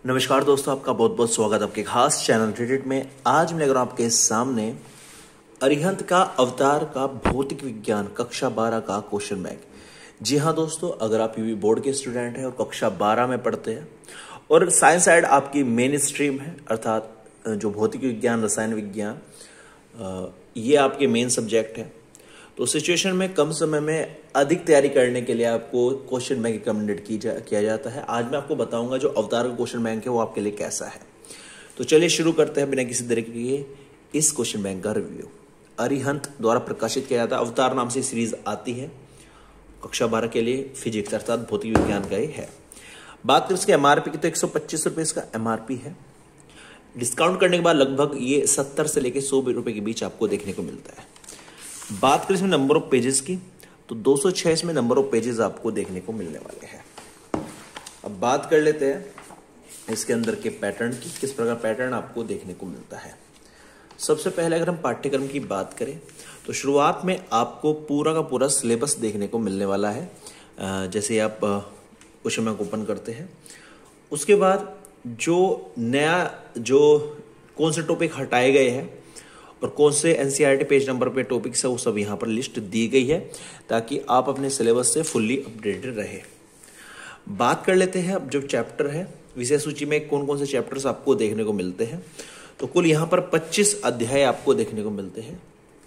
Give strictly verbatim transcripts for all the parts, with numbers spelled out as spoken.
नमस्कार दोस्तों, आपका बहुत बहुत स्वागत आपके खास चैनल क्रेडिट में। आज मैं लेकर आपके सामने अरिहंत का अवतार का भौतिक विज्ञान कक्षा बारह का क्वेश्चन बैंक। जी हाँ दोस्तों, अगर आप यूपी बोर्ड के स्टूडेंट हैं और कक्षा बारह में पढ़ते हैं और साइंस साइड आपकी मेन स्ट्रीम है, अर्थात जो भौतिक विज्ञान, रसायन विज्ञान, ये आपके मेन सब्जेक्ट है, तो सिचुएशन में कम समय में अधिक तैयारी करने के लिए आपको क्वेश्चन बैंक रिकमेंडेड की जा, किया जाता है। आज मैं आपको बताऊंगा जो अवतार का क्वेश्चन बैंक है वो आपके लिए कैसा है। तो चलिए शुरू करते हैं बिना किसी देरी के इस क्वेश्चन बैंक का रिव्यू। अरिहंत द्वारा प्रकाशित किया जाता है, अवतार नाम से सीरीज आती है, कक्षा बारह के लिए फिजिक्स अर्थात भौतिक विज्ञान का ही है। बात करें इसके एमआरपी की तो एक सौ पच्चीस रुपये इसका एमआरपी है। डिस्काउंट करने के बाद लगभग ये सत्तर से लेकर सौ रुपये के बीच आपको देखने को मिलता है। बात करें इसमें नंबर ऑफ पेजेस की तो दो सौ छह इसमें नंबर ऑफ पेजेस आपको देखने को मिलने वाले हैं। अब बात कर लेते हैं इसके अंदर के पैटर्न की, किस प्रकार पैटर्न आपको देखने को मिलता है। सबसे पहले अगर हम पाठ्यक्रम की बात करें तो शुरुआत में आपको पूरा का पूरा सिलेबस देखने को मिलने वाला है। जैसे आप क्वेश्चन बैंक ओपन करते हैं, उसके बाद जो नया जो कौन से टॉपिक हटाए गए हैं और कौन से एनसीईआरटी पेज नंबर पे टॉपिक्स है वो सब यहाँ पर लिस्ट दी गई है, ताकि आप अपने सिलेबस से फुल्ली अपडेटेड रहे। बात कर लेते हैं अब जो चैप्टर है, विषय सूची में कौन कौन से चैप्टर्स आपको देखने को मिलते हैं। तो कुल यहाँ पर पच्चीस अध्याय आपको देखने को मिलते हैं।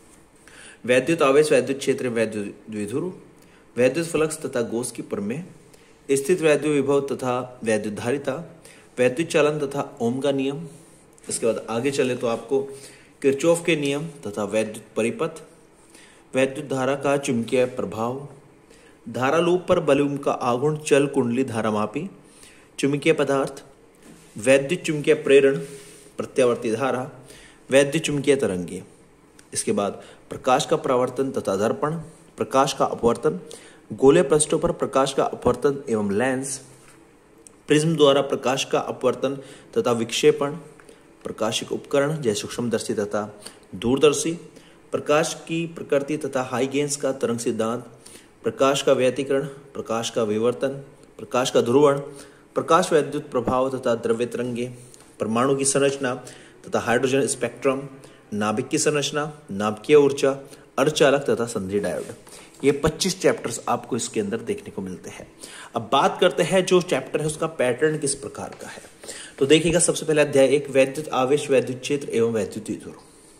वैद्युत आवेश, वैद्युत क्षेत्र, वैद्युत द्विध्रुव, वैद्युत फ्लक्स तथा गोस की प्रमेय, स्थित वैद्युत विभव तथा वैद्युत धारिता, वैद्युत चालन तथा ओम का नियम। इसके बाद आगे चले तो आपको किरचॉफ के नियम तथा वैद्युत परिपथ, वैद्युत धारा का चुंबकीय प्रभाव, धारा लूप पर बलून का आघूर्ण, चल कुंडली धारा मापी, चुंबकीय पदार्थ, वैद्युत चुंबकीय प्रेरण, प्रत्यावर्ती धारा, वैद्युत चुंबकीय तरंगे। इसके बाद प्रकाश का परावर्तन तथा दर्पण, प्रकाश का अपवर्तन, गोले पृष्ठों पर प्रकाश का अपवर्तन एवं लेंस, प्रिज्म द्वारा प्रकाश का अपवर्तन तथा विक्षेपण, प्रकाशिक उपकरण जैसे सूक्ष्मदर्शी तथा दूरदर्शी, प्रकाश की प्रकृति तथा हाइगेंस का तरंग सिद्धांत, प्रकाश का व्यतिकरण, प्रकाश का विवर्तन, प्रकाश का ध्रुवण, प्रकाश वैद्युत प्रभाव तथा द्रव्य तरंगे, परमाणु की संरचना तथा हाइड्रोजन स्पेक्ट्रम, नाभिक की संरचना, नाभिकीय ऊर्जा, अर्धचालक तथा संधि डायोड। ये पच्चीस चैप्टर्स आपको इसके अंदर देखने को मिलते हैं। अब बात करते हैं जो चैप्टर है उसका पैटर्न किस प्रकार का है। तो देखिएगा, सबसे पहला अध्याय एक, वैद्युत आवेश, वैद्युत क्षेत्र एवं वैद्युत द्विध्रुव,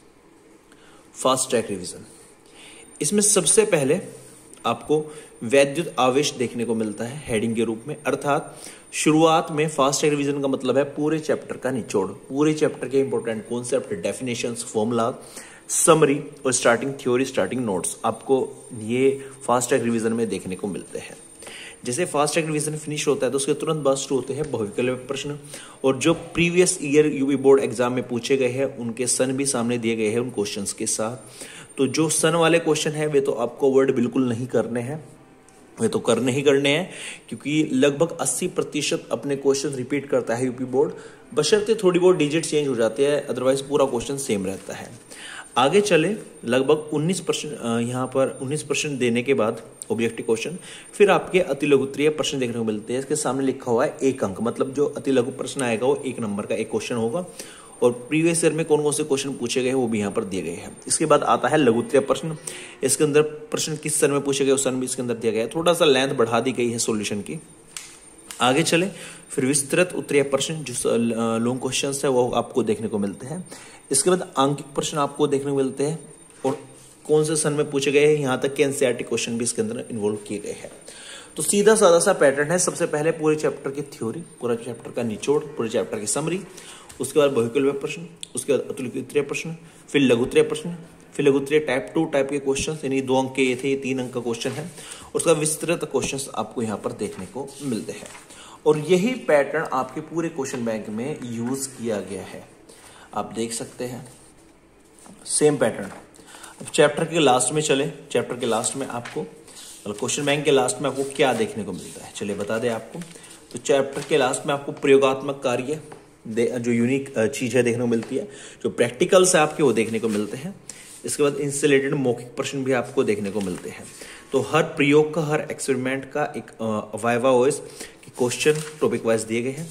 फास्ट ट्रैक रिवीजन। इसमें सबसे पहले आपको वैद्युत आवेश देखने को मिलता है हेडिंग के रूप में, अर्थात शुरुआत में फास्ट ट्रैक रिवीजन का मतलब है पूरे चैप्टर का निचोड़, पूरे चैप्टर के important concept, definitions, formula, summary और स्टार्टिंग थ्योरी, स्टार्टिंग नोट्स आपको ये फास्ट ट्रैक रिवीजन में देखने को मिलते हैं। जैसे फास्ट ट्रैक रिवीजन फिनिश होता है तो उसके तुरंत बाद शुरू होते हैं बहुविकल्प प्रश्न, और जो previous year UP board exam में पूछे गए हैं उनके सन भी सामने दिए गए हैं उन क्वेश्चंस के साथ। तो जो सन वाले क्वेश्चन है वे तो आपको वर्ड बिल्कुल नहीं करने हैं, वे तो करने ही करने हैं, क्योंकि लगभग अस्सी प्रतिशत अपने क्वेश्चन रिपीट करता है यूपी बोर्ड, बशर्ते थोड़ी बहुत डिजिट चेंज हो जाती है, अदरवाइज पूरा क्वेश्चन सेम रहता है। आगे चले, लगभग उन्नीस परसेंट यहाँ पर उन्नीस परसेंट देने के बाद ऑब्जेक्टिव क्वेश्चन, फिर आपके अति लघुत्तरीय प्रश्न देखने को मिलते हैं। इसके सामने लिखा हुआ है एक अंक, मतलब जो अति लघु प्रश्न आएगा वो एक नंबर का एक क्वेश्चन होगा, और प्रीवियस ईयर में कौन कौन से क्वेश्चन पूछे गए हैं वो भी यहाँ पर दिए गए हैं। इसके बाद आता है लघुत्तरीय प्रश्न, इसके अंदर प्रश्न किस सन में पूछे गए उस सन भी इसके अंदर दिया गया है, थोड़ा सा लेंथ बढ़ा दी गई है सॉल्यूशन की। आगे चले, फिर विस्तृत उत्तरीय प्रश्न जो लॉन्ग क्वेश्चन है वो आपको देखने को मिलते हैं। इसके बाद आंकिक प्रश्न आपको देखने को मिलते हैं, और कौन से सन में पूछे गए हैं, यहाँ तक के एनसीईआरटी क्वेश्चन भी इसके अंदर इन्वॉल्व किए गए हैं। तो सीधा साधा सा पैटर्न है, सबसे पहले पूरे चैप्टर की थ्योरी, पूरा चैप्टर का निचोड़, पूरे चैप्टर की समरी, उसके बाद बहुविकल्प प्रश्न, उसके बाद अतिलघुत्तरीय प्रश्न, फिर लघुत्तरीय प्रश्न, फिर लघुत्तरीय टाइप टू टाइप के क्वेश्चन, यानी दो अंक के ये थे, ये तीन अंक का क्वेश्चन है, उसका विस्तृत क्वेश्चन आपको यहाँ पर देखने को मिलते हैं। और यही पैटर्न आपके पूरे क्वेश्चन बैंक में यूज किया गया है, आप देख सकते हैं सेम पैटर्न। अब चैप्टर के लास्ट में चले, चैप्टर के लास्ट में आपको क्वेश्चन बैंक के लास्ट में आपको क्या देखने को मिलता है, चलिए बता दें आपको। तो चैप्टर के लास्ट में आपको प्रयोगात्मक कार्य जो यूनिक चीज है देखने को मिलती है, जो प्रैक्टिकल्स है आपके वो देखने को मिलते हैं। इसके बाद इनसे रिलेटेड मौखिक प्रश्न भी आपको देखने को मिलते हैं। तो हर प्रयोग का, हर एक्सपेरिमेंट का एक viva voce question topic wise दिए गए हैं।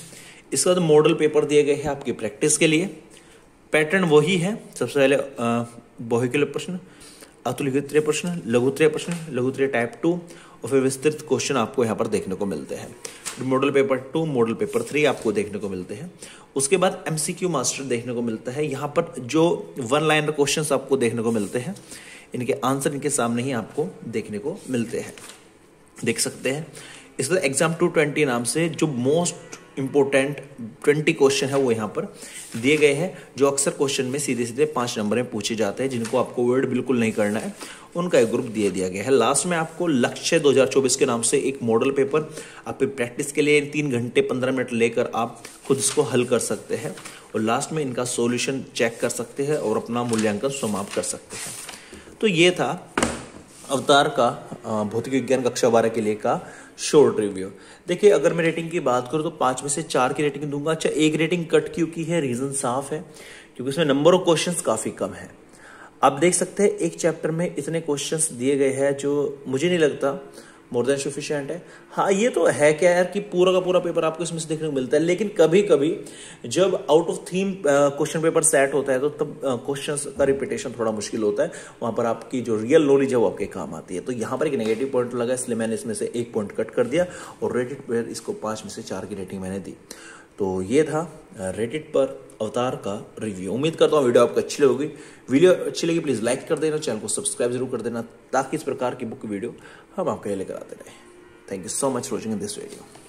इसके बाद मॉडल पेपर दिए गए हैं आपकी प्रैक्टिस के लिए। पैटर्न वही है, सबसे पहले बहुविकल्पीय प्रश्न, अतुलिकीय प्रश्न, लघुत्तरीय प्रश्न, लघुत्तरीय टाइप टू और फिर विस्तृत क्वेश्चन आपको यहाँ पर देखने को मिलते हैं। Model paper two, model paper three आपको देखने को मिलते हैं। उसके बाद एमसीक्यू मास्टर देखने को मिलता है। यहाँ पर जो वन लाइनर क्वेश्चंस आपको देखने को मिलते हैं, इनके आंसर इनके सामने ही आपको देखने को मिलते हैं, देख सकते हैं। इसके बाद एग्जाम टू ट्वेंटी नाम से जो मोस्ट इंपोर्टेंट ट्वेंटी क्वेश्चन है वो यहाँ पर दिए गए हैं, जो अक्सर क्वेश्चन में सीधे सीधे पांच नंबर में पूछे जाते हैं, जिनको आपको वर्ड बिल्कुल नहीं करना है, उनका एक ग्रुप दिए दिया गया है। लास्ट में आपको लक्ष्य दो हज़ार चौबीस के नाम से एक मॉडल पेपर आप प्रैक्टिस के लिए तीन घंटे पंद्रह मिनट लेकर आप खुद इसको हल कर सकते हैं और लास्ट में इनका सॉल्यूशन चेक कर सकते हैं और अपना मूल्यांकन समाप्त कर सकते हैं। तो ये था अवतार का भौतिक विज्ञान कक्षा बारह के लिए का शॉर्ट रिव्यू। देखिए, अगर मैं रेटिंग की बात करूं तो पांच में से चार की रेटिंग दूंगा। अच्छा, एक रेटिंग कट क्यों की है, रीजन साफ है, क्योंकि इसमें नंबर ऑफ क्वेश्चंस काफी कम है। आप देख सकते हैं एक चैप्टर में इतने क्वेश्चंस दिए गए हैं जो मुझे नहीं लगता मोर देन सफिशिएंट है। हाँ, ये तो है क्या यार कि पूरा का पूरा पेपर आपको इसमें से देखने को मिलता है, लेकिन कभी कभी जब out of theme question paper set होता है तो तब क्वेश्चंस का रिपीटेशन थोड़ा मुश्किल होता है, वहां पर आपकी जो रियल नॉलेज है वो आपके काम आती है। तो यहाँ पर एक नेगेटिव पॉइंट लगा, इसलिए मैंने इसमें से एक पॉइंट कट कर दिया और रेटेड पर इसको पांच में से चार की रेटिंग मैंने दी। तो ये था रेटेड पर अवतार का रिव्यू। उम्मीद करता हूँ वीडियो आपको अच्छी लगेगी। वीडियो अच्छी लगी प्लीज लाइक कर देना, चैनल को सब्सक्राइब जरूर कर देना, ताकि इस प्रकार की बुक वीडियो हम आपके लिए लेकर आते रहे। Thank you so much for watching this video.